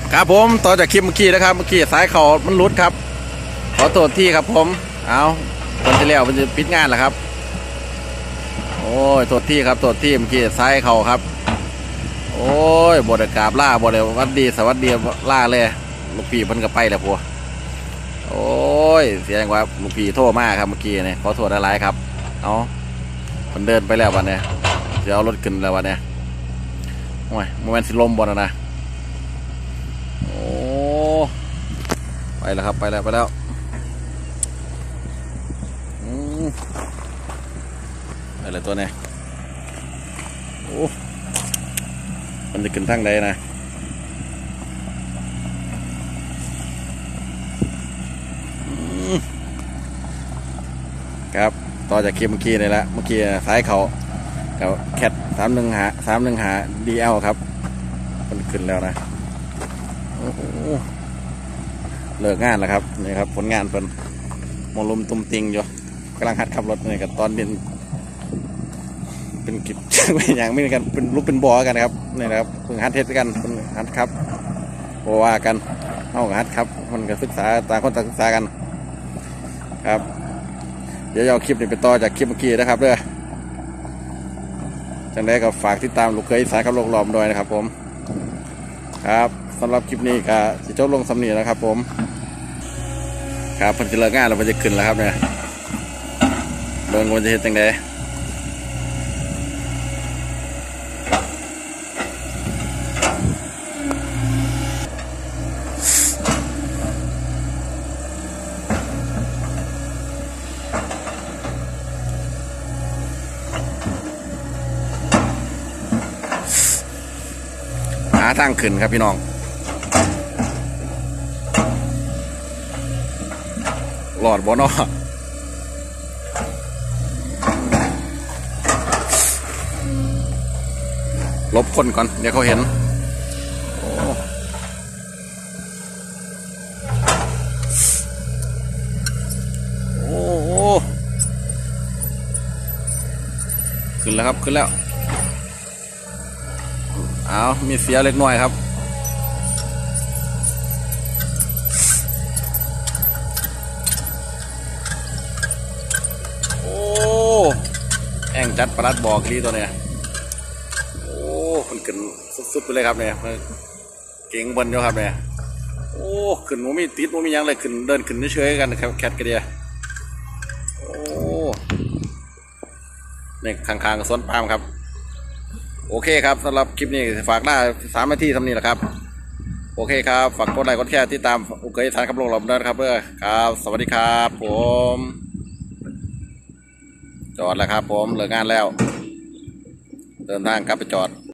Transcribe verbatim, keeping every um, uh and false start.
ครับผมต่อจากคลิปเมื่อกี้นะครับเมื่อกี้สายเขามันรุดครับขอโทษที่ครับผมเอาคนที่แล้วมันจะปิดงานแหละครับโอ้ยโทษที่ครับโทษที่เมื่อกี้สายเขาครับโอ้ยบไดกราบล่าบไดวัดดีสวัสดีล่าเลยลูกพี่เพิ่นก็ไปแล้วพัวโอ้ยเสียงว่าลูกพี่โทษมากครับเมื่อกี้เนี่ยขอโทษอะไรครับเอามันเดินไปแล้ววันนี้เดี๋ยวเอารถขึ้นแล้ววันนี้โอ้ยโมเมนต์สิลมบนนะโอ้ไปแล้วครับไปแล้วไปแล้วไปเลยตัวนี้โอ้มันจะขึ้นทางใดนะครับต่อจากคลิปเมื่อกี้นี่แหละเมื่อกี้สายเขากับแคทสามหนึ่งหาสามหนึ่งหาดีเอลครับมันขึ้นแล้วนะโอ้โหเลิกงานแล้วครับนี่ครับผลงานเป็นมอลุมตุ้มติงอยู่กำลังหัดขับรถนี่กับตอนเป็นเป็นกิจอย่างไม่กันเป็นรูปเป็นบ่อกันครับนี่นะครับเพิ่งหัดเทสกันเพิ่งหัดครับโบว่ากันเอาหัดครับมันก็ศึกษาต่างคนต่างศึกษากันครับเดี๋ยวเอาคลิปนี้ไปต่อจากคลิปเมื่อกี้นะครับเด้อจังได้ก็ฝากติดตามลูกเคยสายขับรถหลอมด้วยนะครับผมครับสำหรับคลิปนี้ก็จะจบลงสำเนียงนะครับผมครับพันจะเลิกงานเราจะขึ้นแล้วครับเนี่ยเบิ่งมันจะเห็นจังไดหาทางขึ้นครับพี่น้องหลอดบอนอลบคนก่อนเดี๋ยวเขาเห็นโอ้โหขึ้นแล้วครับขึ้นแล้วเอามีเสียเล็กน้อยครับโอ้แองจัดประหลัดบอกลีตัวเนี้ยโอ้มันขึ้นสุดๆไปเลยครับเนี่ยเก่งบนอยู่ครับเนี่ยโอ้ขึ้นมันมีติดมันมียังเลยขึ้นเดินขึ้นเฉยๆกันนะครับแคทกันเดียโอ้เนี่ยข้างๆกับสวนปาล์มครับโอเคครับสำหรับคลิปนี้ฝากหน้าสามนาทีทำนี้แหละครับโอเคครับฝากกดไลค์กดแชร์ที่ตามอุกเกยทานขับลงหลบด้วยครับเพื่อครับสวัสดีครับผมจอดแล้วครับผมเลิกงานแล้วเดินทางกลับไปจอด